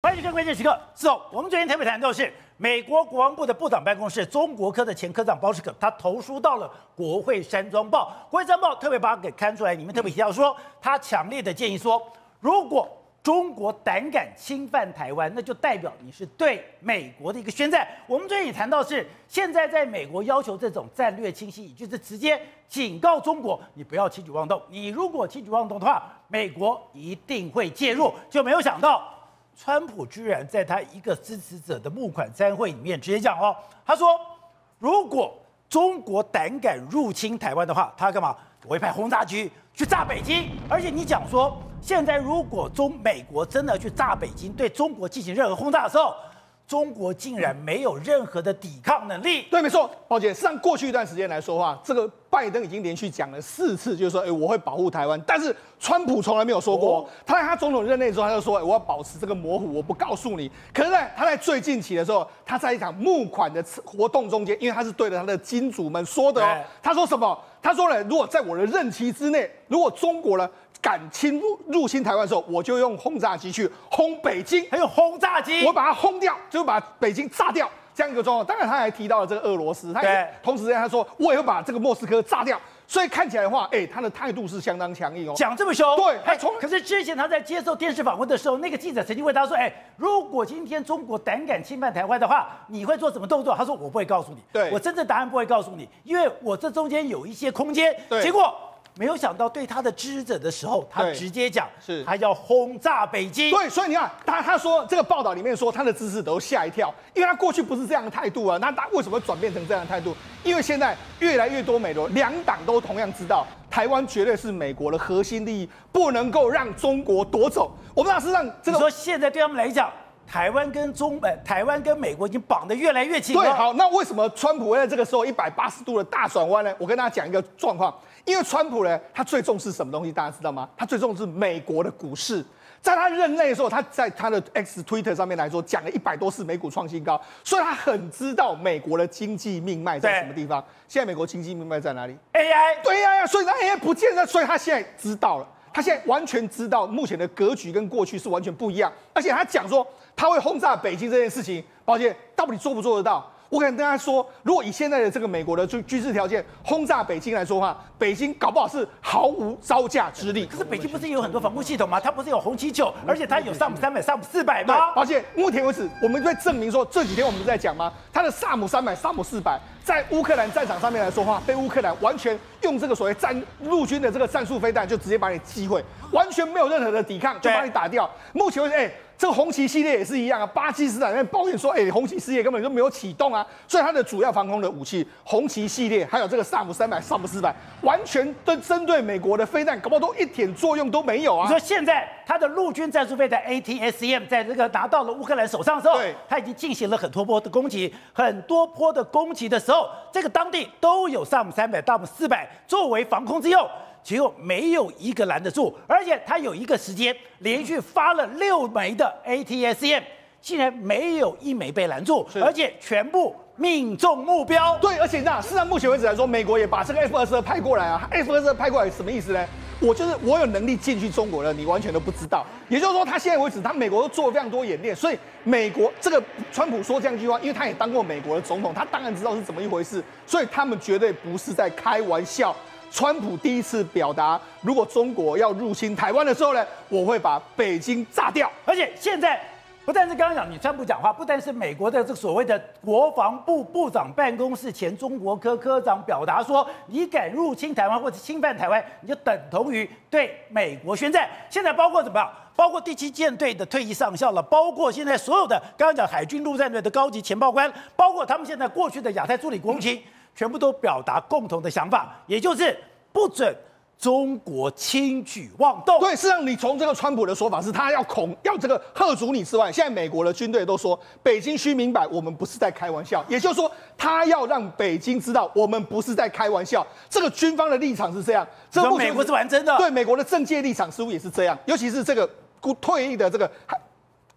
欢迎收看《关键时刻》。我们昨天特别谈到的是美国国防部的部长办公室中国科的前科长包士可，他投书到了国会山庄报，国会山报特别把它给刊出来，里面特别提到说，他强烈的建议说，如果中国胆敢侵犯台湾，那就代表你是对美国的一个宣战。我们昨天也谈到是，现在在美国要求这种战略清晰，也就是直接警告中国，你不要轻举妄动。你如果轻举妄动的话，美国一定会介入。就没有想到，川普居然在他一个支持者的募款餐会里面直接讲哦，他说，如果中国胆敢入侵台湾的话，他要干嘛？我会派轰炸机去炸北京。而且你讲说，现在如果美国真的去炸北京，对中国进行任何轰炸的时候，中国竟然没有任何的抵抗能力。 对，没错，宝姐，实际上过去一段时间来说话，这个拜登已经连续讲了4次，就是说，我会保护台湾。但是川普从来没有说过，他在他总统任内之后，他就说，我要保持这个模糊，我不告诉你。可是呢，他在最近期的时候，他在一场募款的活动中间，因为他是对着他的金主们说的哦，他说什么？他说呢，如果在我的任期之内，如果中国呢敢入侵台湾的时候，我就用轰炸机去轰北京， 还有轰炸机， 我把它轰掉，就把北京炸掉，这样一个状况。当然，他还提到了这个俄罗斯，他也同时他说，我也会把这个莫斯科炸掉。所以看起来的话，他的态度是相当强硬哦， 讲这么凶。 对， 可是之前他在接受电视访问的时候，那个记者曾经问他说，如果今天中国胆敢侵犯台湾的话，你会做什么动作？他说，我不会告诉你， 对， 我真正答案不会告诉你，因为我这中间有一些空间。结果没有想到，对他的支持者的时候，他直接讲，他要轰炸北京。 对，所以你看，他说这个报道里面说，他的支持者都吓一跳，因为他过去不是这样的态度啊，那他为什么会转变成这样的态度？因为现在越来越多美国两党都同样知道，台湾绝对是美国的核心利益，不能够让中国夺走。我们老是让这个， 你说现在对他们来讲，台湾跟美国已经绑得越来越紧了。 对，好，那为什么川普会在这个时候180度的大转弯呢？我跟大家讲一个状况，因为川普呢，他最重视什么东西？大家知道吗？他最重视美国的股市。在他任内的时候，他在他的 X Twitter 上面来说，讲了100多次美股创新高，所以他很知道美国的经济命脉在什么地方。现在美国经济命脉在哪里 ？AI。 对呀，所以他 AI 不见了，所以他现在知道了。他现在完全知道目前的格局跟过去是完全不一样，而且他讲说他会轰炸北京这件事情，宝姐到底做不做得到？我敢跟大家说，如果以现在的这个美国的军事条件轰炸北京来说的话，北京搞不好是毫无招架之力。 可是北京不是有很多防空系统吗？它不是有红旗9，而且它有萨姆300、萨姆400吗？ 而且目前为止，我们会证明说，这几天我们在讲吗？它的萨姆300、萨姆400，在乌克兰战场上面来说话，被乌克兰完全用这个所谓陆军的这个战术飞弹，就直接把你击毁，完全没有任何的抵抗，就把你打掉。目前为止，这个红旗系列也是一样啊，巴基斯坦那边抱怨说，红旗系列根本就没有启动啊，所以它的主要防空的武器，红旗系列还有这个萨姆300、萨姆400，完全都针对美国的飞弹，搞不好都一点作用都没有啊。 你说现在它的陆军战术飞弹 ATACM 在这个拿到了乌克兰手上的时候，它已经进行了很多波的攻击，的时候，这个当地都有萨姆300、萨姆400作为防空之用。结果没有一个拦得住，而且他有一个时间连续发了6枚的 ATACM， 竟然没有1枚被拦住，而且全部命中目标。 对，而且事实上目前为止来说，美国也把这个 F-22派过来啊。F-22派过来什么意思呢？我有能力进去中国了，你完全都不知道。也就是说，他现在为止，美国都做了非常多演练，所以美国这个川普说这样一句话，因为他也当过美国的总统，他当然知道是怎么一回事，所以他们绝对不是在开玩笑。川普第一次表达，如果中国要入侵台湾的时候呢，我会把北京炸掉。 而且现在不但是刚刚讲你川普讲话，不但是美国的这个所谓的国防部部长办公室前中国科科长表达说，你敢入侵台湾或者侵犯台湾，你就等同于对美国宣战。现在包括怎么样？包括第7舰队的退役上校了，包括现在所有的刚刚讲海军陆战队的高级情报官，包括他们现在过去的亚太助理国务卿。全部都表达共同的想法，也就是不准中国轻举妄动。 对，事实上你从这个川普的说法是，他要这个嚇阻你之外，现在美国的军队都说，北京需明白，我们不是在开玩笑。也就是说，他要让北京知道，我们不是在开玩笑。这个军方的立场是这样， 这个美国是玩真的。 对，美国的政界立场似乎也是这样，尤其是这个退役的这个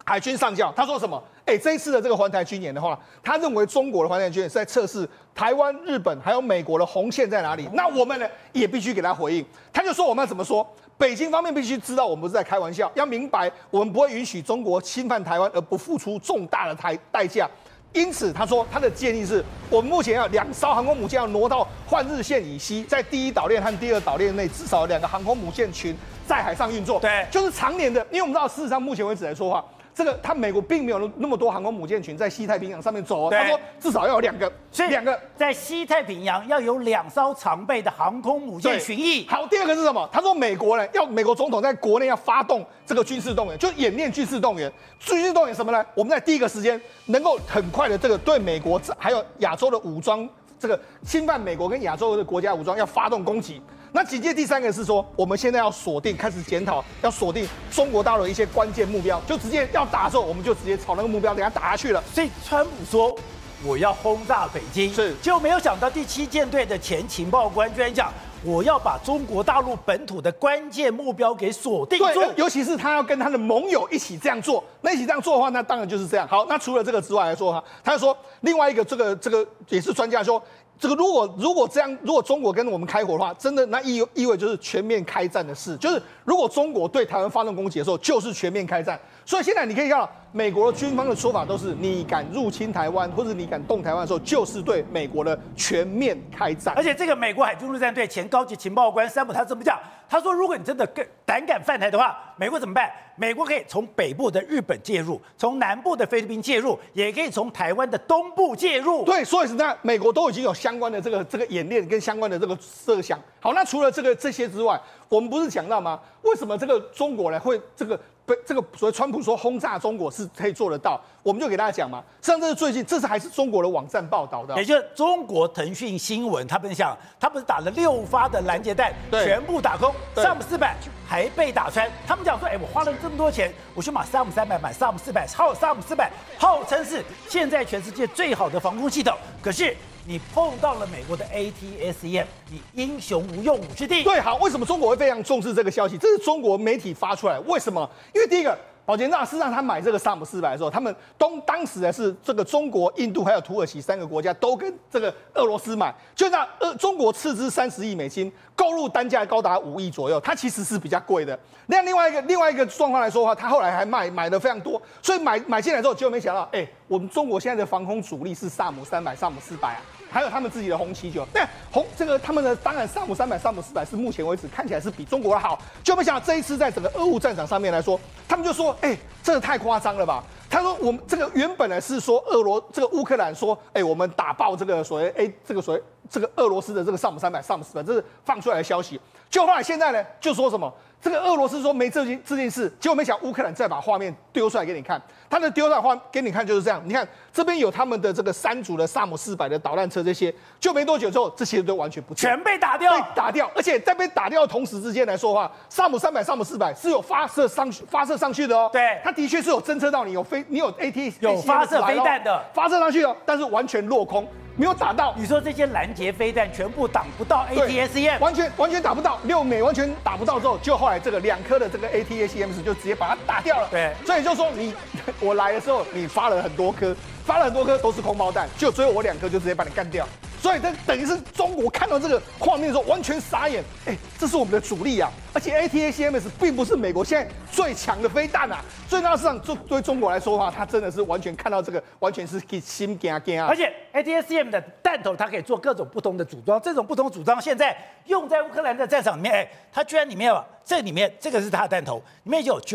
海军上将，他说什么？这一次的这个环台军演的话，他认为中国的环台军演是在测试台湾、日本还有美国的红线在哪里。那我们呢也必须给他回应。他就说我们要怎么说？北京方面必须知道我们不是在开玩笑，要明白我们不会允许中国侵犯台湾而不付出重大的代价。因此，他说他的建议是，我们目前要2艘航空母舰要挪到换日线以西，在第1岛链和第2岛链内至少2个航空母舰群在海上运作。 对， 就是常年的，因为我们知道，事实上目前为止来说话，这个美国并没有那么多航空母舰群在西太平洋上面走。他说至少要有2个， 所以 2个在西太平洋要有2艘常备的航空母舰巡弋。 好，第2个是什么？他说美国呢美国总统在国内要发动这个军事动员，就演练军事动员。军事动员什么呢？我们在第一个时间能够很快的这个对美国还有亚洲的武装这个侵犯美国跟亚洲的国家武装要发动攻击。那紧接第3个是说，我们现在要锁定开始检讨，要锁定中国大陆的一些关键目标，就直接要打的时候，我们就直接朝那个目标等下打下去了。 所以川普说我要轰炸北京， 是， 结果没有想到第7舰队的前情报官居然讲，我要把中国大陆本土的关键目标给锁定住。 对，尤其是他要跟他的盟友一起这样做。那一起这样做的话，那当然就是这样。好，那除了这个之外来说哈，他就说另外一个这个也是专家说。这个如果这样，如果中国跟我们开火的话，真的那意味就是全面开战的事。就是如果中国对台湾发动攻击的时候，就是全面开战。所以现在你可以看到，美国的军方的说法都是，你敢入侵台湾或者你敢动台湾的时候，就是对美国的全面开战。 而且这个美国海军陆战队前高级情报官山姆他这么讲，他说如果你真的胆敢犯台的话，美国怎么办？美国可以从北部的日本介入，从南部的菲律宾介入，也可以从台湾的东部介入。 对，所以是那美国都已经有相关的这个演练跟相关的这个设想。好，那除了这些之外，我们不是讲到吗？为什么这个中国呢会这个所谓川普说轰炸中国是可以做得到？我们就给大家讲嘛。实际上这是最近，这是还是中国的网站报道的， 也就是中国腾讯新闻，他们想，他不是打了6发的拦截弹，全部打空，萨姆400还被打穿。他们讲说，我花了这么多钱，我去买萨姆300，买萨姆400，萨姆400号称是现在全世界最好的防空系统，可是你碰到了美国的 ATACM， 你英雄无用武之地。 对，好，为什么中国会非常重视这个消息？这是中国媒体发出来，为什么？因为第一个。保监长事实上，他买这个萨姆400的时候，他们当时呢是这个中国、印度还有土耳其3个国家都跟这个俄罗斯买，就让中国斥资30亿美金，购入单价高达5亿左右，它其实是比较贵的。那另外一个状况来说的话，他后来还买的非常多，所以买进来之后，结果没想到，我们中国现在的防空主力是萨姆300、萨姆400啊。还有他们自己的红79，但他们的当然萨姆300、萨姆400是目前为止看起来是比中国的好，就没想到这一次在整个俄乌战场上面来说，他们就说，这个太夸张了吧？他说我们这个原本呢是说这个乌克兰说，我们打爆这个所谓这个俄罗斯的这个萨姆300、萨姆400，这是放出来的消息。就后来现在呢就说什么？这个俄罗斯说没这件事，结果没想乌克兰再把画面丢出来给你看，他的丢出来给你看就是这样。你看这边有他们的这个3组的萨姆400的导弹车，这些就没多久之后，这些都完全不见， 全被打掉， 而且在被打掉的同时之间来说的话，萨姆300、萨姆400是有发射上去的哦。 对， 它的确是有侦测到你有AT 有发射飞弹的， 发射上去哦，但是完全落空。没有打到， 你说这些拦截飞弹全部挡不到 ATACM， 完全打不到，6枚完全打不到之后，就后来这个2颗的这个 ATACM 就直接把它打掉了。 对， 所以就说我来的时候你发了很多颗都是空包弹，就只有我2颗就直接把你干掉。所以这等于是中国看到这个画面的时候完全傻眼，这是我们的主力啊！而且 ATACMS 并不是美国现在最强的飞弹啊，所以那市场对中国来说的话，它真的是完全看到这个，完全是心惊惊啊！ 而且 ATACM 的弹头它可以做各种不同的组装，这种不同组装现在用在乌克兰的战场里面，它居然里面这个是它的弹头，里面有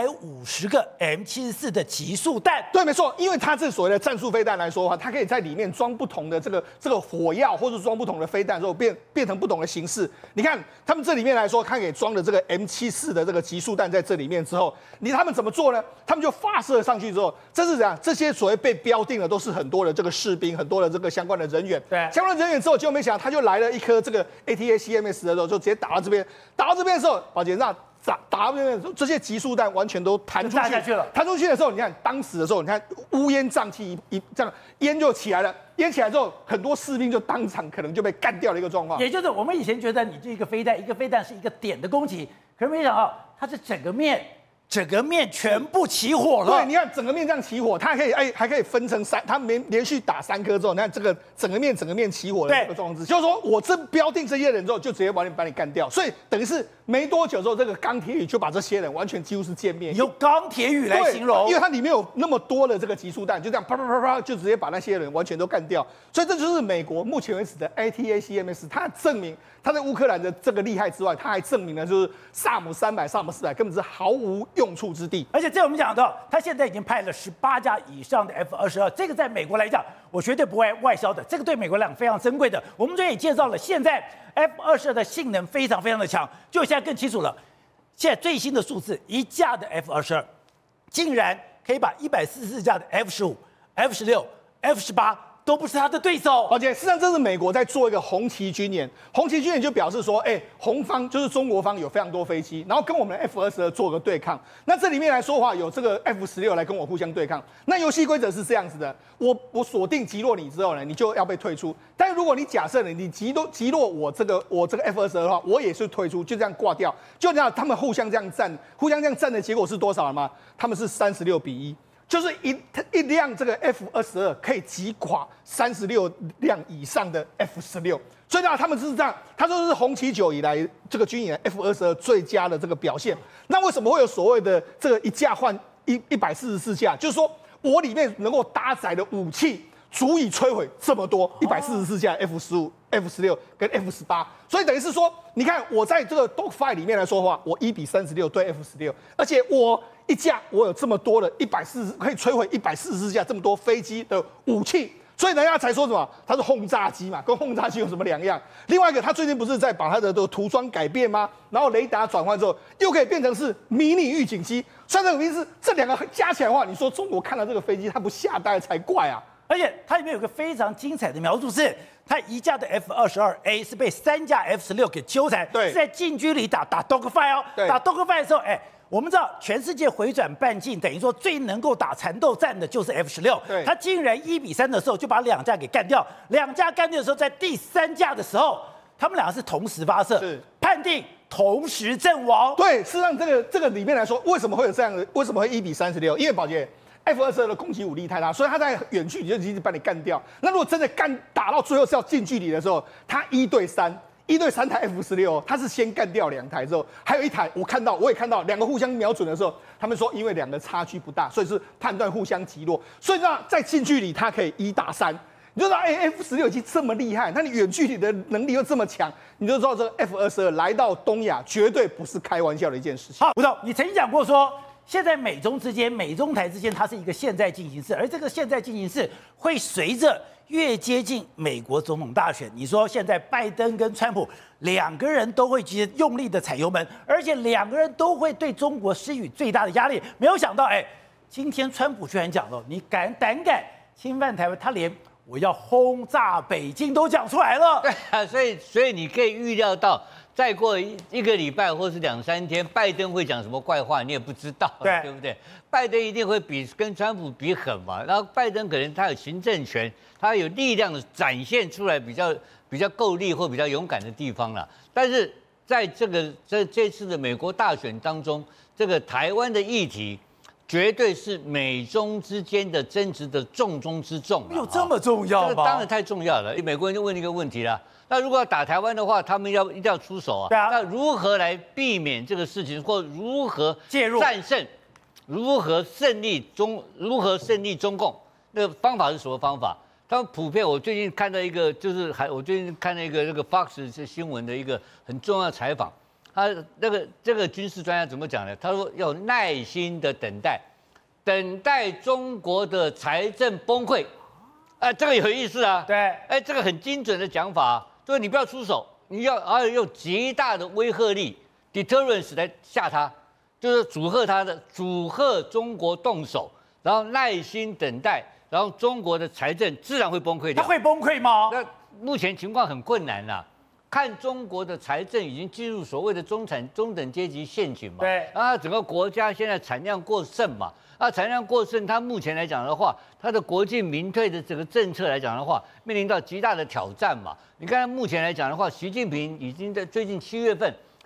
950个 M74的极速弹。 对，没错，因为它这所谓的战术飞弹来说的话，它可以在里面装不同的这个火药，或者装不同的飞弹之后变成不同的形式。你看他们这里面来说，它可以装的这个 M74的这个极速弹在这里面之后，他们怎么做呢？他们就发射上去之后，这是怎样？这些所谓被标定的都是很多的这个士兵，很多的这个相关的人员。 对， 相关的人员之后，结果没想到他就来了一颗这个 ATACMS 的时候，就直接打到这边。打到这边的时候，保监长打到这边，这些极速弹完全都弹出去了。弹出去的时候，你看当时的时候，你看乌烟瘴气这样烟就起来了。烟起来之后，很多士兵就当场可能就被干掉的一个状况。 也就是我们以前觉得你这一个飞弹是一个点的攻击，可是没想到它是整个面整个面全部起火了。 对，你看整个面这样起火，它还可以分成3，它连续打3颗之后，你看这个整个面起火的这个状况之下，就是说我标定这些人之后，就直接把你干掉，所以等于是没多久之后，这个钢铁雨就把这些人完全几乎是歼灭。 用钢铁雨来形容， 因为它里面有那么多的这个集束弹，就这样啪啪啪啪，就直接把那些人完全都干掉。所以这就是美国目前为止的 ATACMS， 它证明它在乌克兰的这个厉害之外，它还证明了就是萨姆300、萨姆400根本是毫无用处之地。 而且这我们讲到，他现在已经派了18架以上的 F-22，这个在美国来讲，我绝对不会外销的，这个对美国来讲非常珍贵的。我们昨天也介绍了，现在 F-22的性能非常非常的强，就现在更清楚了。现在最新的数字，一架的 F-22竟然可以把144架的 F-15、F-16、F-18都不是他的对手。 而且事实上，这是美国在做一个红旗军演。红旗军演就表示说，红方就是中国方有非常多飞机，然后跟我们的 F-22做个对抗。那这里面来说的话，有这个 F-16来跟我互相对抗。那游戏规则是这样子的：我锁定击落你之后呢，你就要被退出。但是如果你假设你击落我这个 F-22的话，我也是退出，就这样挂掉。就这样，他们互相这样战的结果是多少了吗？他们是36-1。就是一辆这个 F-22可以击垮36辆以上的 F-16，所以呢，他们是这样，他说是红旗9以来这个军演 F-22最佳的这个表现。那为什么会有所谓的这个一架换144架？就是说我里面能够搭载的武器足以摧毁这么多144架 F-15、F-16跟 F-18，所以等于是说，你看我在这个 dogfight 里面来说的话，我1:36对 F-16，而且我一架我有这么多的可以摧毁144架这么多飞机的武器，所以人家才说什么它是轰炸机嘛，跟轰炸机有什么两样？另外一个，他最近不是在把它的涂装改变吗？然后雷达转换之后，又可以变成是迷你预警机，所以这个意思，这两个加起来的话，你说中国看到这个飞机，它不吓呆才怪啊！ 而且它里面有个非常精彩的描述是，它一架的 F-22A 是被3架 F-16给纠缠， 对， 是在近距离打 dogfight 哦，打 dogfight 的时候，我们知道全世界回转半径，等于说最能够打缠斗战的就是 F-16， 对， 它竟然1:3的时候就把2架给干掉，2架干掉的时候，在第3架的时候，他们两个是同时发射， 是判定同时阵亡。 对，事实上这个里面来说，为什么会有这样的？为什么会1:36？因为宝杰。F-22的攻击武力太大，所以他在远距离就一直把你干掉。那如果真的打到最后是要近距离的时候，他1对3台 F-16，他是先干掉2台之后，还有一台我也看到2个互相瞄准的时候，他们说因为2个差距不大，所以是判断互相击落。所以呢，在近距离它可以1打3，你就知道F-16已经这么厉害，那你远距离的能力又这么强，你就知道这个 F-22来到东亚绝对不是开玩笑的一件事情。 好，吴董，你曾经讲过说。现在美中台之间，它是一个现在进行式，而这个现在进行式会随着越接近美国总统大选，你说现在拜登跟川普2个人都会用力的踩油门，而且2个人都会对中国施予最大的压力。没有想到，今天川普居然讲了，你胆敢侵犯台湾，他连我要轰炸北京都讲出来了。 对啊，所以你可以预料到。再过一个礼拜或是2-3天，拜登会讲什么怪话，你也不知道，对不对？拜登一定会跟川普比狠嘛，然后拜登可能他有行政权，他有力量的展现出来比较够力或比较勇敢的地方了。但是在这次的美国大选当中，这个台湾的议题绝对是美中之间的争执的重中之重。 有这么重要吗？ 这个当然太重要了。美国人就问一个问题了。那如果要打台湾的话，他们一定要出手啊！ 对啊。 那如何来避免这个事情，或如何介入战胜，如何胜利中共？那个方法是什么方法？他们普遍，我最近看到一个，我最近看到一个这个 Fox 新闻的一个很重要的采访，他这个军事专家怎么讲呢？他说要耐心的等待中国的财政崩溃。这个有意思啊！ 对， 这个很精准的讲法。就是你不要出手，你要用极大的威慑力 （deterrence） 来吓他，就是阻吓中国动手，然后耐心等待，然后中国的财政自然会崩溃掉。 它会崩溃吗？ 那目前情况很困难啦，看中国的财政已经进入所谓的中等阶级陷阱嘛。 对， 啊，整个国家现在产量过剩嘛。产量过剩，它目前来讲的话，它的国进民退的这个政策来讲的话，面临到极大的挑战嘛。你看目前来讲的话，习近平已经在最近7月份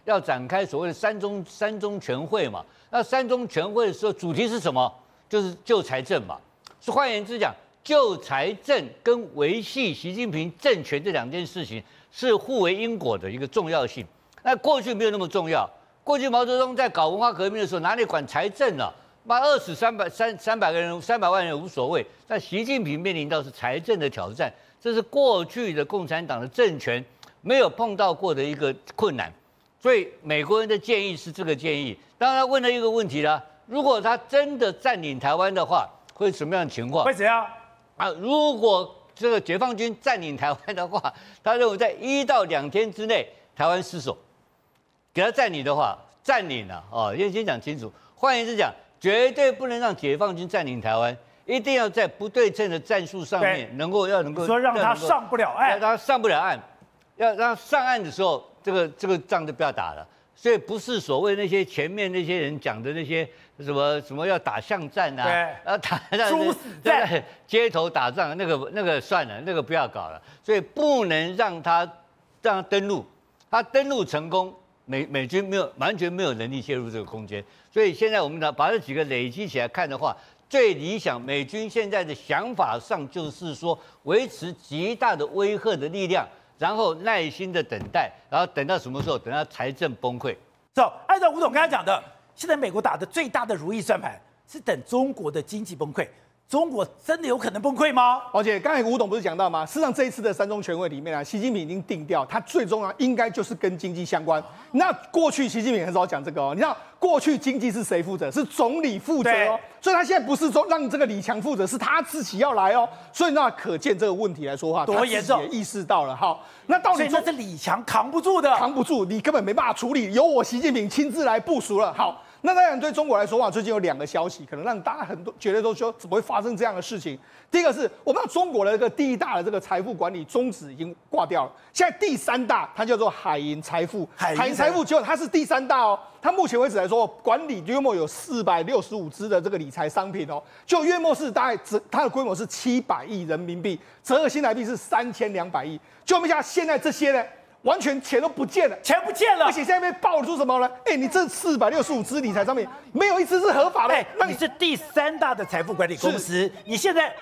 要展开所谓的三中全会嘛。那三中全会的时候，主题是什么？就是救财政嘛。是换言之讲，救财政跟维系习近平政权这两件事情是互为因果的一个重要性。那过去没有那么重要，过去毛泽东在搞文化革命的时候，哪里管财政啊？妈饿死300个人300万人无所谓。但习近平面临到是财政的挑战，这是过去的共产党的政权没有碰到过的一个困难。所以美国人的建议是这个建议。当然，他问了一个问题啦：如果他真的占领台湾的话，会什么样的情况？ 会怎样？ 啊，如果这个解放军占领台湾的话，他认为在1到2天之内，台湾失守。给他占领的话，占领了哦，要先讲清楚。换言之讲，绝对不能让解放军占领台湾，一定要在不对称的战术上面能够说让他上不了岸， 让他上不了岸，要让他上岸的时候，这个仗就不要打了。所以不是所谓那些前面那些人讲的那些什么要打巷战啊，打殊死战， 街头打仗那个算了，那个不要搞了。所以不能让他登陆，他登陆成功，美军完全没有能力介入这个空间。所以现在我们把这几个累积起来看的话，最理想美军现在的想法上就是说维持极大的威吓的力量。然后耐心的等待，然后等到什么时候？等到财政崩溃。 按照吴总刚才讲的，现在美国打的最大的如意算盘是等中国的经济崩溃。中国真的有可能崩溃吗？ 而且刚才吴董不是讲到吗？事实上这一次的三中全会里面啊，习近平已经定调，他最重要应该就是跟经济相关。那过去习近平很少讲这个哦，你知道过去经济是谁负责？是总理负责哦，所以他现在不是说让这个李强负责，是他自己要来哦。所以那可见这个问题来说话， 多严重， 也意识到了。好，那到底那是李强扛不住的， 扛不住，你根本没办法处理，由我习近平亲自来部署了。好。那当然，对中国来说啊，最近有2个消息，可能让大家很多觉得都说怎么会发生这样的事情。第一个是我们知道中国的这个第1大的这个财富管理宗旨已经挂掉了，现在第3大它叫做海银财富，海银财富结果它是第3大哦，它目前为止来说管理约莫有465只的这个理财商品哦，就约莫是大概它的规模是700亿人民币，折合新台币是3200亿，就没想到现在这些呢。完全钱都不见了， 钱不见了， 而且现在被爆出什么呢？你这465只理财商品没有一只是合法的。 那你是第3大的财富管理公司，你现在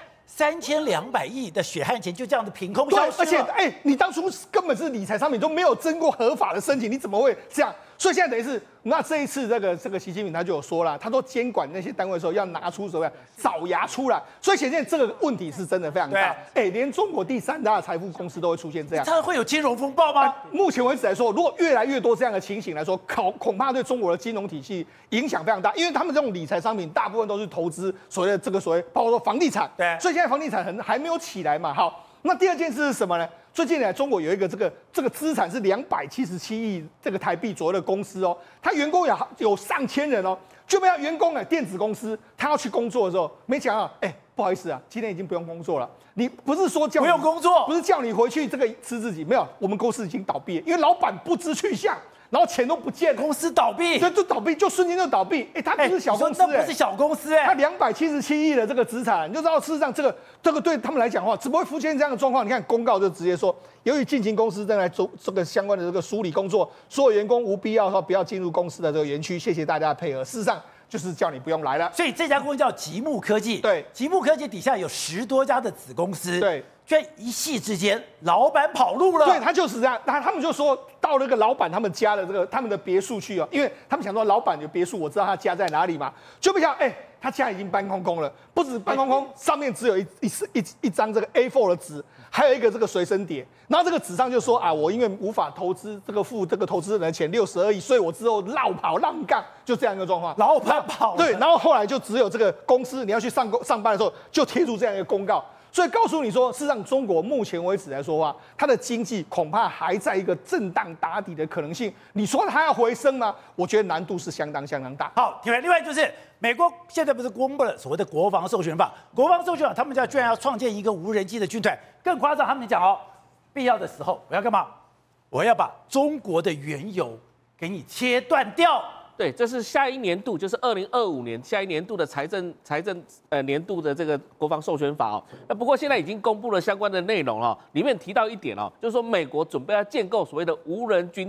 3200亿的血汗钱就这样子凭空消失了。 而且你当初根本是理财商品都没有经过合法的申请，你怎么会这样？所以现在等于是，那这一次这个习近平他就有说了，他说监管那些单位的时候要拿出什么爪牙出来，所以显现这个问题是真的非常大。连中国第3大的财富公司都会出现这样， 它会有金融风暴吗？ 目前为止来说，如果越来越多这样的情形来说，恐怕对中国的金融体系影响非常大，因为他们这种理财商品大部分都是投资所谓包括说房地产，所以现在房地产还没有起来嘛。好，那第2件事是什么呢？最近呢，中国有一个这个资产是277亿这个台币左右的公司哦，它员工有上千人哦，就没有员工电子公司，他要去工作的时候，没讲啊，不好意思啊，今天已经不用工作了。你不是说叫你不用工作， 不是叫你回去这个吃自己，没有，我们公司已经倒闭了，因为老板不知去向。然后钱都不见了， 公司倒闭， 就倒闭，就瞬间就倒闭。它不是小公司， 那不是小公司它277亿的这个资产，你就知道事实上这个对他们来讲的话，怎么会出现这样的状况？你看公告就直接说，由于进行公司正在做这个相关的这个梳理工作，所有员工无必要说不要进入公司的这个园区，谢谢大家的配合。事实上就是叫你不用来了。 所以这家公司叫极目科技， 对， 极目科技底下有10多家的子公司， 对。 居然一夕之间，老板跑路了。 对，他就是这样。他们就说到那个老板他们家的他们的别墅去哦，因为他们想说老板有别墅，我知道他家在哪里嘛，就没想到他家已经搬空空了，不止搬空空，上面只有一张这个 A4 的纸，还有一个这个随身碟。然后这个纸上就说啊，我因为无法投资付这个投资人的钱62亿，所以我之后绕跑浪杠，就这样一个状况。 老板跑了。 对，然后后来就只有这个公司你要去上班的时候，就贴出这样一个公告。所以告诉你说，事实上中国目前为止来说话，它的经济恐怕还在一个震荡打底的可能性。你说它要回升吗？我觉得难度是相当大。 好，另外就是美国现在不是公布了所谓的国防授权法？国防授权法，他们家居然要创建一个无人机的军团，更夸张，他们讲哦，必要的时候我要干嘛？我要把中国的原油给你切断掉。 对，这是下一年度，就是2025年下一年度的财政年度的这个国防授权法哦。那不过现在已经公布了相关的内容哦，里面提到一点哦，就是说美国准备要建构所谓的无人军团。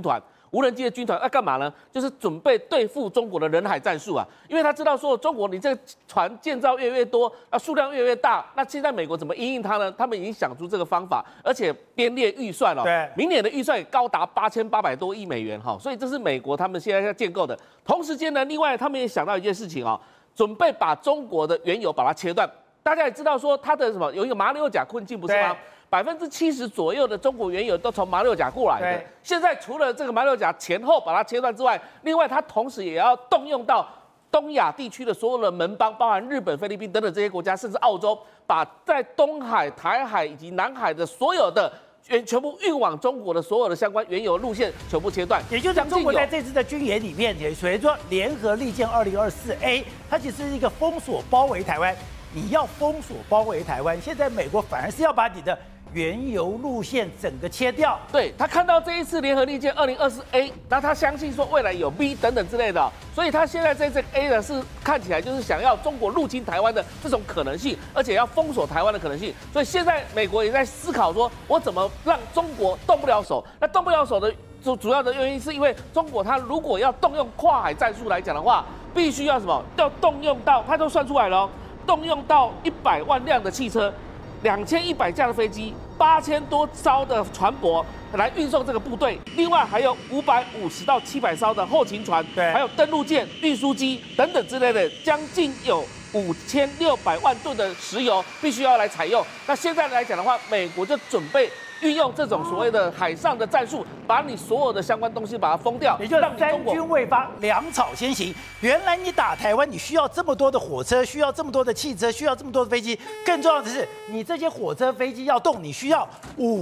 无人机的军团要干嘛呢？就是准备对付中国的人海战术啊，因为他知道说中国你这个船建造越来越多，数量越来越大，那现在美国怎么因应它呢？他们已经想出这个方法，而且编列预算了， 对， 明年的预算也高达8800多亿美元哈，所以这是美国他们现在要建构的。同时间呢，另外他们也想到一件事情啊，准备把中国的原油把它切断。大家也知道说它的什么有一个马六甲困境不是吗？70%左右的中国原油都从马六甲过来的。现在除了这个马六甲前后把它切断之外，另外它同时也要动用到东亚地区的所有的盟邦，包含日本、菲律宾等等这些国家，甚至澳洲，把在东海、台海以及南海的所有的全部运往中国的所有的相关原油路线全部切断。 也就是中国在这次的军演里面，也所以说联合利剑2024A，它其实是一个封锁包围台湾。你要封锁包围台湾，现在美国反而是要把你的原油路线整个切掉。 对，他看到这一次联合利剑2024A，那他相信说未来有 B 等等之类的，所以他现在这 A 呢是看起来就是想要中国入侵台湾的这种可能性，而且要封锁台湾的可能性。所以现在美国也在思考说，我怎么让中国动不了手？那动不了手的主要的原因是因为中国它如果要动用跨海战术来讲的话，必须要什么？要动用到，他都算出来了哦。动用到100万辆的汽车，2100架的飞机，8000多艘的船舶来运送这个部队，另外还有550到700艘的后勤船， 对， 还有登陆舰、运输机等等之类的，将近有5600万吨的石油必须要来采用。那现在来讲的话，美国就准备运用这种所谓的海上的战术，把你所有的相关东西把它封掉， 也就是三军未发，粮草先行。原来你打台湾，你需要这么多的火车，需要这么多的汽车，需要这么多的飞机。更重要的是，你这些火车、飞机要动，你需要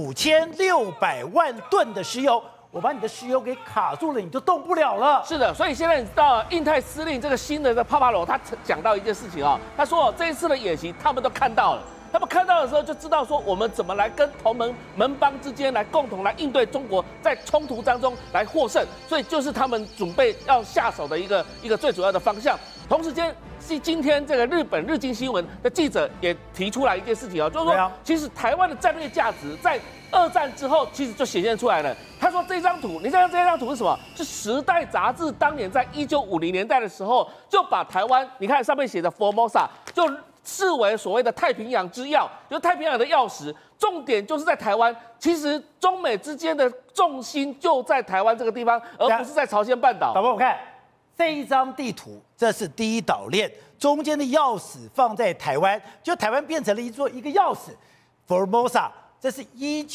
5600万吨的石油。我把你的石油给卡住了，你就动不了了。 是的，所以现在你知道印太司令这个新的帕帕罗，他讲到一件事情啊，他说这一次的演习他们都看到了。他们看到的时候就知道说，我们怎么来跟同盟邦之间来共同来应对中国在冲突当中来获胜，所以就是他们准备要下手的一个最主要的方向。同时间，今天这个日经新闻的记者也提出来一件事情啊，就是说，其实台湾的战略价值在2战之后其实就显现出来了。他说这张图，你看这张图是什么？是《时代》杂志当年在1950年代的时候就把台湾，你看上面写的 Formosa 就视为所谓的太平洋之钥，就是太平洋的钥匙，重点就是在台湾。其实中美之间的重心就在台湾这个地方，而不是在朝鲜半岛。 导播，我看这一张地图，这是第一岛链，中间的钥匙放在台湾，就台湾变成了一个钥匙 ，Formosa。这是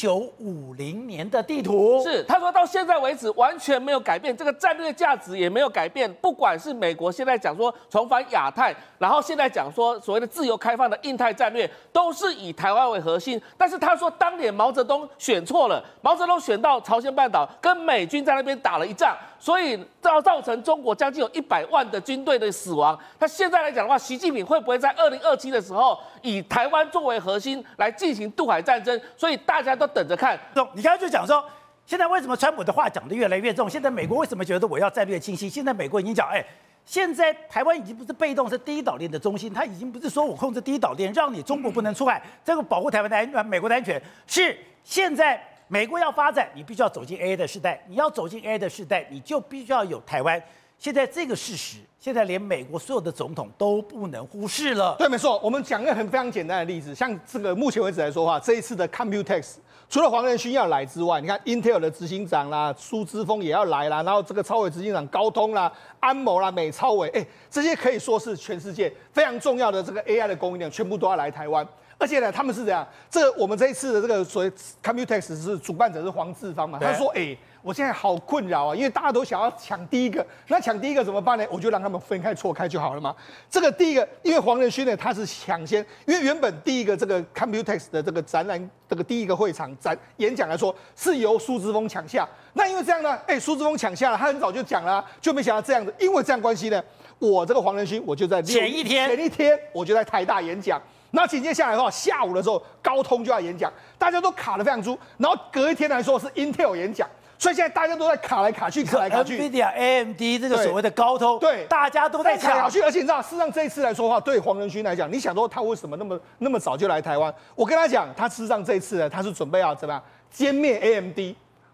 1950年的地图， 是他说到现在为止完全没有改变，这个战略价值也没有改变。不管是美国现在讲说重返亚太，然后现在讲说所谓的自由开放的印太战略，都是以台湾为核心。但是他说当年毛泽东选错了，毛泽东选到朝鲜半岛，跟美军在那边打了一仗，所以造成中国将近有100万的军队的死亡。他现在来讲的话，习近平会不会在2027的时候以台湾作为核心来进行渡海战争？所以大家都等着看。 你刚才就讲说，现在为什么川普的话讲得越来越重？现在美国为什么觉得我要战略清晰？现在美国已经讲，现在台湾已经不是被动，是第一岛链的中心，它已经不是说我控制第一岛链，让你中国不能出海，这个保护台湾的安全、美国的安全，是现在美国要发展，你必须要走进 AA 的时代，你要走进 AA 的时代，你就必须要有台湾。现在这个事实，现在连美国所有的总统都不能忽视了。 对，没错。我们讲一个非常简单的例子，像这个目前为止来说的话，这一次的 Computex， 除了黄仁勋要来之外，你看 Intel 的执行长啦，苏姿丰也要来啦，然后这个超微执行长高通啦、安谋啦、美超微，这些可以说是全世界非常重要的这个 AI 的供应链，全部都要来台湾。而且呢，他们是怎样？我们这一次的这个所谓 Computex 是主办者是黄志芳嘛？他说，我现在好困扰啊，因为大家都想要抢第一个，那抢第一个怎么办呢？我就让他们分开错开就好了嘛。这个第一个，因为黄仁勋呢他是抢先，因为原本第一个这个 Computex 的这个展览，这个第一个会场演讲来说是由苏姿丰抢下，那因为这样呢，苏姿丰抢下了，他很早就讲了，就没想到这样子，因为这样关系呢，我这个黄仁勋我就在前一天我就在台大演讲。然后紧接下来的话，下午的时候高通就要演讲，大家都卡得非常足。然后隔一天来说是 Intel 演讲，所以现在大家都在卡来卡去。 NVIDIA、AMD 这个所谓的高通， 对， 大家都在卡来卡去。而且你知道，事实上这一次来说的话，对黄仁勋来讲，你想说他为什么那么早就来台湾？我跟他讲，他事实上这一次呢，他是准备要怎么样歼灭 AMD。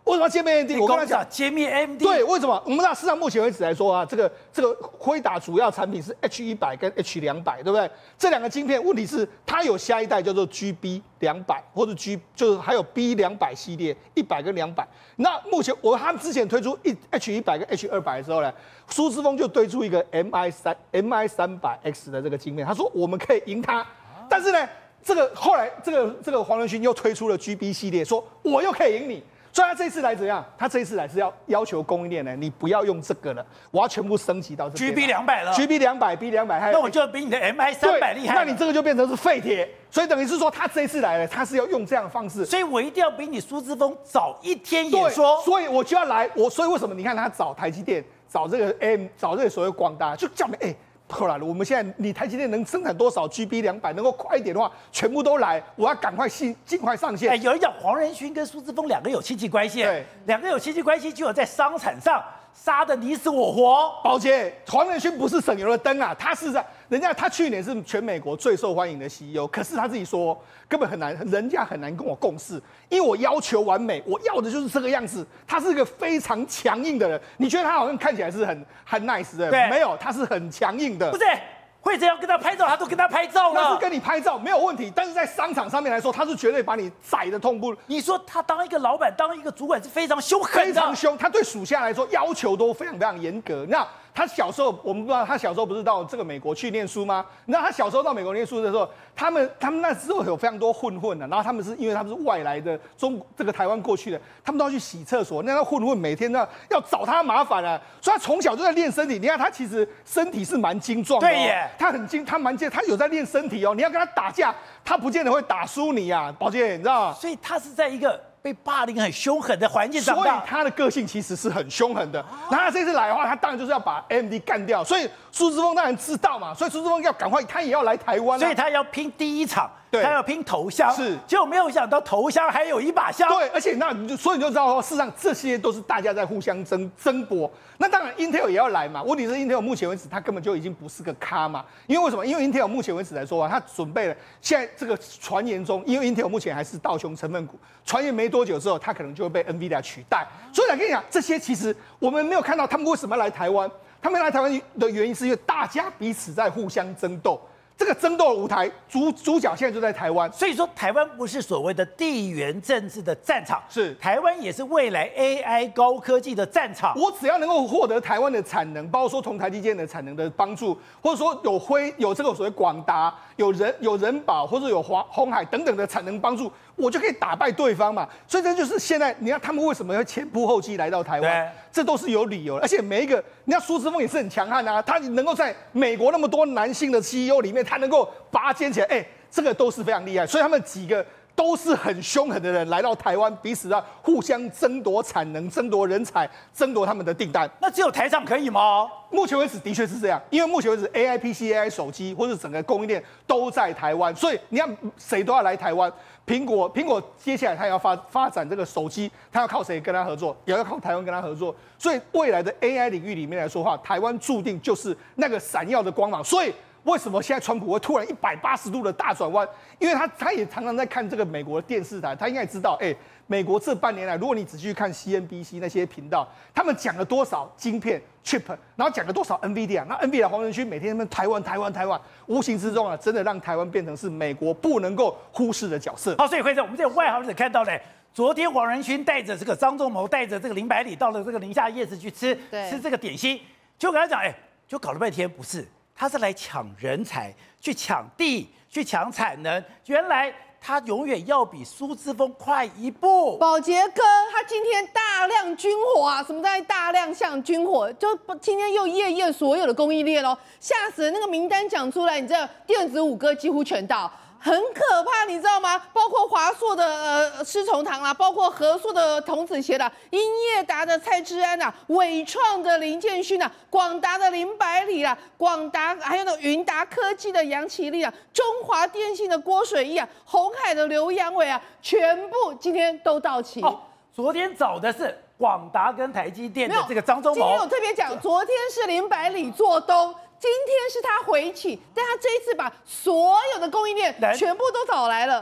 为什么歼灭 AMD？ 我跟他讲， 歼灭 AMD。 对，为什么？我们知道，事实上目前为止来说啊，这个辉达主要产品是 H100跟 H200，对不对？这两个晶片，问题是它有下一代叫做 GB200，或者就是还有 B200系列，100跟200。那目前他们之前推出H100跟 H200的时候呢，苏姿丰就推出一个 MI300X 的这个晶片，他说我们可以赢它，但是呢，后来这个黄仁勋又推出了 GB 系列，说我又可以赢你。所以他这一次来怎样？他这一次来是要求供应链呢，你不要用这个了，我要全部升级到这个 GB200了 ，GB200、B200， 那我就比你的 MI300厉害。 那你这个就变成是废铁，所以等于是说他这一次来了，他是要用这样的方式。 所以我一定要比你苏姿丰早一天演说。 所以我就要来，所以为什么你看他找台积电，找这个找这个所谓广达，就叫后来我们现在你台积电能生产多少 GB200，能够快一点的话，全部都来，我要赶快尽快上线。 有人讲黄仁勋跟苏姿丰两个有亲戚关系， 对， 两个有亲戚关系，就有在商场上杀得你死我活。 宝姐，黄仁勋不是省油的灯啊，他去年是全美国最受欢迎的 CEO， 可是他自己说根本很难，人家很难跟我共事，因为我要求完美，我要的就是这个样子。他是一个非常强硬的人，你觉得他好像看起来是很 nice 的，没有，他是很强硬的。 不是，惠珍要跟他拍照，他都跟他拍照了。 那是跟你拍照没有问题，但是在商场上面来说，他是绝对把你宰的痛不。 你说他当一个老板，当一个主管是非常凶狠的， 非常凶，他对属下来说要求都非常非常严格。那他小时候，我们不知道他小时候不是到这个美国去念书吗？那他小时候到美国念书的时候，他们那时候有非常多混的，然后他们是因为他们是外来的这个台湾过去的，他们都要去洗厕所，那混每天要找他麻烦啊，所以他从小就在练身体。你看他其实身体是蛮精壮的， 对耶， 他很精，他有在练身体哦。你要跟他打架，他不见得会打输你啊，宝姐，你知道吗？ 所以他是在一个被霸凌很凶狠的环境长大， 所以他的个性其实是很凶狠的。那他这次来的话，他当然就是要把 AMD 干掉。所以苏姿丰当然知道嘛，所以苏姿丰要赶快，他也要来台湾， 所以他要拼第一场， 对， 他要拼头香。 是， 结果没有想到头香还有一把香。 对，而且所以你就知道，事实上这些都是大家在互相争夺。那当然 Intel 也要来嘛，问题是 Intel 目前为止他根本就已经不是个咖嘛。因为为什么？因为 Intel 目前为止来说啊，他准备了现在这个传言中，因为 Intel 目前还是道琼成分股，传言没多久之后，它可能就会被 NVIDIA 取代。所以我跟你讲，这些其实我们没有看到他们为什么要来台湾。他们来台湾的原因是因为大家彼此在互相争斗。这个争斗的舞台主角现在就在台湾， 所以说台湾不是所谓的地缘政治的战场， 是台湾也是未来 AI 高科技的战场。 我只要能够获得台湾的产能，包括说从台积电的产能的帮助，或者说有这个所谓广达、有人保或者有鸿海等等的产能帮助，我就可以打败对方嘛。所以这就是现在你看他们为什么要前仆后继来到台湾，这都是有理由的。而且每一个，你看苏姿丰也是很强悍啊，他能够在美国那么多男性的 CEO 里面，他能够把它捡起来，这个都是非常厉害。所以他们几个都是很凶狠的人来到台湾，彼此互相争夺产能、争夺人才、争夺他们的订单。 那只有台厂可以吗？ 目前为止的确是这样，因为目前为止 AI PC、AI 手机或者整个供应链都在台湾，所以你看谁都要来台湾。苹果接下来它要发展这个手机，它要靠谁跟它合作？也要靠台湾跟它合作。所以未来的 AI 领域里面来说话，台湾注定就是那个闪耀的光芒。所以为什么现在川普会突然180度的大转弯？因为他也常常在看这个美国的电视台，他应该知道，美国这半年来，如果你仔细去看 CNBC 那些频道，他们讲了多少晶片 chip， 然后讲了多少 NVIDIA， 那 NVIDIA 黄仁勋每天在那边台湾，无形之中真的让台湾变成是美国不能够忽视的角色。 好，所以辉正，我们这个外行者看到呢，昨天黄仁勋带着这个张忠谋带着这个林百里到了这个宁夏夜市去吃这个点心，就跟他讲，就搞了半天不是，他是来抢人才，去抢地，去抢产能，原来他永远要比苏姿丰快一步。 宝杰哥，他今天大量军火啊！什么叫大量向军火？就今天又夜所有的供应链哦，吓死人！那个名单讲出来，你知道电子五哥几乎全到。很可怕，你知道吗？包括华硕的施崇棠啦，包括和硕的童子贤啦，英业达的蔡志安啦，伟创的林建勋啦，广达的林百里啦，广达还有那云达科技的杨奇丽啊，中华电信的郭水义啊，鸿海的刘阳伟啊，全部今天都到齐。 昨天找的是广达跟台积电的这个张忠谋， 今天有特别讲，昨天是林百里做东。今天是他回起，但他这一次把所有的供应链全部都找来了，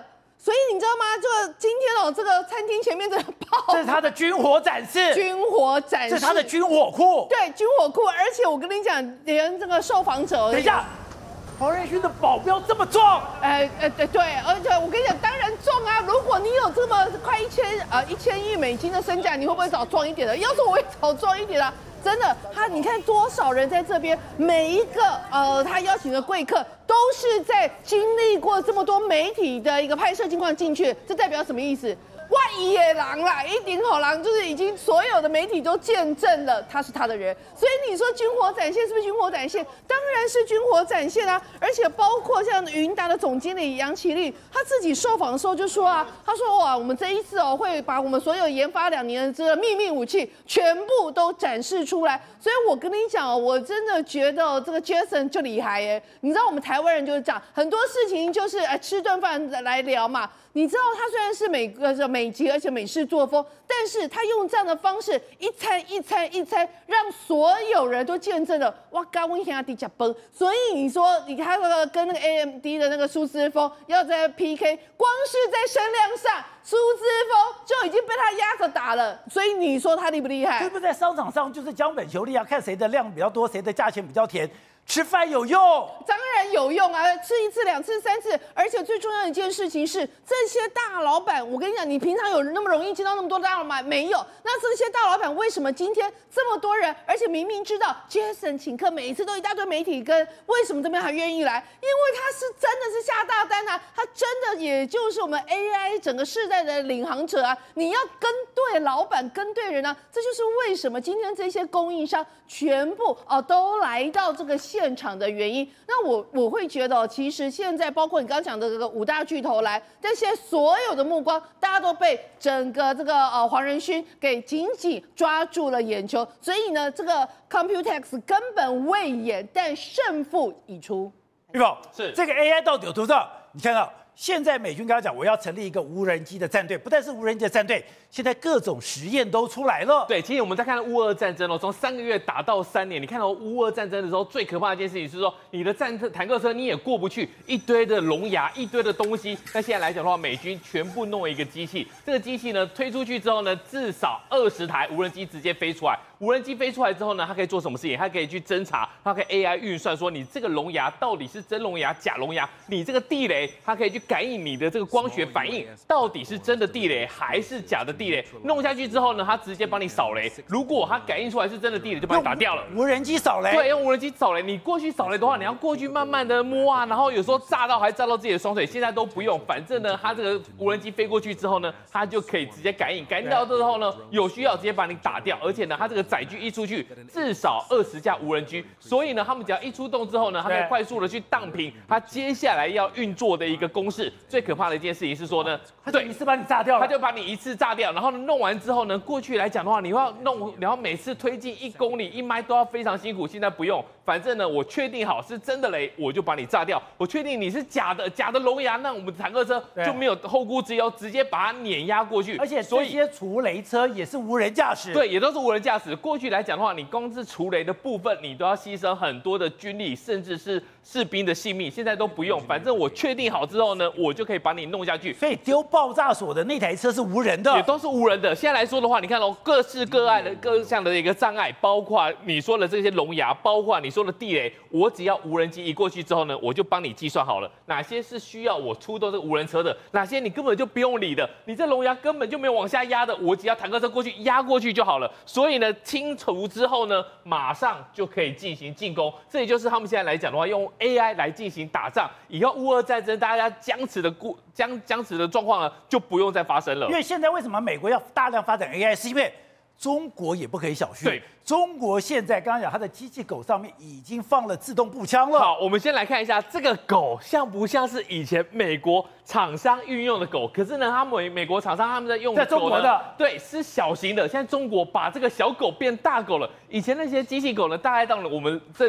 所以你知道吗？这个今天哦，这个餐厅前面这个爆， 这是他的军火展示， 军火展示， 这是他的军火库， 对，军火库。而且我跟你讲，连这个受访者， 等一下。黄仁勋的保镖这么重， 对，而且我跟你讲，当然重啊！如果你有这么快1000亿美金的身价，你会不会找壮一点的？要是我会找壮一点的。真的，你看多少人在这边，每一个他邀请的贵客都是在经历过这么多媒体的一个拍摄情况进去，这代表什么意思？万一野狼啦，一顶好狼，就是已经所有的媒体都见证了他是他的人，所以你说军火展现是不是军火展现？当然是军火展现啊！而且包括像云达的总经理杨奇丽，他自己受访的时候就说啊，他说哇，我们这一次会把我们所有研发2年的这个秘密武器全部都展示出来。所以我跟你讲我真的觉得这个 Jason 就厉害耶！你知道我们台湾人就是这样，很多事情就是吃顿饭来聊嘛。你知道他虽然是美籍，而且美式作风，但是他用这样的方式一餐，让所有人都见证了哇，高温下地加崩。所以你说，你看那个跟那个 AMD 的那个苏姿丰要在 PK， 光是在声量上，苏姿丰就已经被他压着打了。所以你说他厉不厉害？ 是不是在商场上就是将本求利啊？看谁的量比较多，谁的价钱比较甜。吃饭有用， 当然有用啊！吃1次、2次、3次，而且最重要的一件事情是，这些大老板，我跟你讲，你平常有那么容易见到那么多大老板没有？那这些大老板为什么今天这么多人，而且明明知道 Jason 请客，每一次都一大堆媒体跟，为什么这边还愿意来？因为他是真的是下大单啊，他真的也就是我们 AI 整个世代的领航者啊！你要跟对老板，跟对人啊，这就是为什么今天这些供应商全部都来到这个现场的原因。那我会觉得其实现在包括你刚刚讲的这个5大巨头来，但现在所有的目光，大家都被整个这个黄仁勋给紧紧抓住了眼球，所以呢，这个 Computex 根本未演，但胜负已出。 玉宝， 是这个 AI 到底有多重要？你看到现在美军刚刚讲，我要成立一个无人机的战队，不但是无人机的战队，现在各种实验都出来了。 对，其实我们在看乌俄战争从3个月打到3年，你看到乌俄战争的时候，最可怕的一件事情是说，你的坦克车你也过不去，一堆的龙牙，一堆的东西。那现在来讲的话，美军全部弄了一个机器，这个机器呢推出去之后呢，至少20台无人机直接飞出来。无人机飞出来之后呢，它可以做什么事情？它可以去侦查，它可以 AI 运算说你这个龙牙到底是真龙牙、假龙牙，你这个地雷，它可以去感应你的这个光学反应，到底是真的地雷还是假的地雷？弄下去之后呢，它直接帮你扫雷。如果它感应出来是真的地雷，就把你打掉了。 无人机扫雷， 对，用无人机扫雷。你过去扫雷的话，你要过去慢慢的摸啊，然后有时候炸到还炸到自己的双腿。现在都不用，反正呢，它这个无人机飞过去之后呢，它就可以直接感应，感应到之后呢，有需要直接把你打掉。而且呢，它这个载具一出去，至少20架无人机，所以呢，他们只要一出动之后呢，它可以快速的去荡平它接下来要运作的一个公式。最可怕的一件事情是说呢， 对，一次把你炸掉了， 它就把你一次炸掉，然后呢弄完之后呢，过去来讲的话，你要每次推进1公里1迈都要非常辛苦，现在不用，反正呢，我确定好是真的雷，我就把你炸掉；我确定你是假的龙牙，那我们坦克车就没有后顾之忧，直接把它碾压过去。 而且这些除雷车也是无人驾驶， 对，也都是无人驾驶。过去来讲的话，你光是除雷的部分，你都要牺牲很多的军力，甚至是士兵的性命。现在都不用，反正我确定好之后呢，我就可以把你弄下去。 所以丢爆炸锁的那台车是无人的， 也都是无人的。现在来说的话，你看各式各样的各项的一个障碍，包括你说的这些龙牙，包括你说的地雷，我只要无人机一过去之后呢，我就帮你计算好了，哪些是需要我出动这个无人车的，哪些你根本就不用理的，你这龙牙根本就没有往下压的，我只要坦克车过去压过去就好了。所以呢，清除之后呢，马上就可以进行进攻。这也就是他们现在来讲的话，用 AI 来进行打仗，以后乌俄战争大家僵持的状况呢，就不用再发生了。 因为现在为什么美国要大量发展 AI， 是因为中国也不可以小觑。 对， 中国现在刚刚讲，它的机器狗上面已经放了自动步枪了。 好，我们先来看一下这个狗像不像是以前美国厂商运用的狗？可是呢，美国厂商他们在用的狗呢，对，是小型的。现在中国把这个小狗变大狗了。以前那些机器狗呢，大概到了我们正常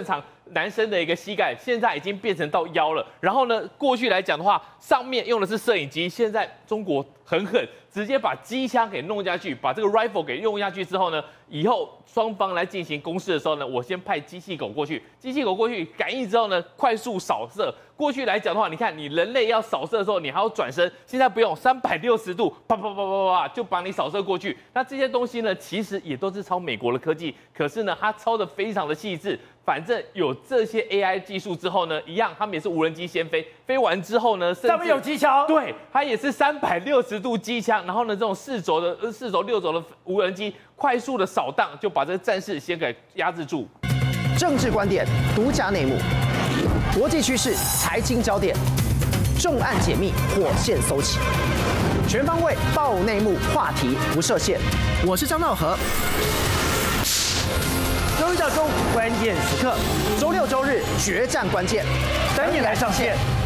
男生的一个膝盖，现在已经变成到腰了。然后呢，过去来讲的话，上面用的是摄影机，现在中国很狠，直接把机枪给弄下去，把这个 rifle 给用下去之后呢，以后双方来进行攻势的时候呢，我先派机器狗过去，机器狗过去感应之后呢，快速扫射。过去来讲的话，你看你人类要扫射的时候，你还要转身，现在不用，360度，啪啪啪啪啪就把你扫射过去。那这些东西呢，其实也都是抄美国的科技，可是呢，它抄的非常的细致。反正有这些 AI 技术之后呢，一样，他们也是无人机先飞，飞完之后呢， 上面有机枪， 对，它也是360度机枪，然后呢，这种4轴、6轴的无人机快速的扫荡，就把这个战事先给压制住。 政治观点、独家内幕、国际趋势、财经焦点，重案解密，火线搜起，全方位爆内幕，话题不设限。我是张道和。周一到周五关键时刻，周六周日决战关键，等你来上线。